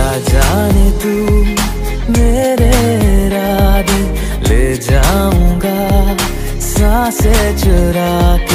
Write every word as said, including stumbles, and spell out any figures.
क्या जाने तू मेरे इरादे ले जाऊंगा सांसें चुरा के।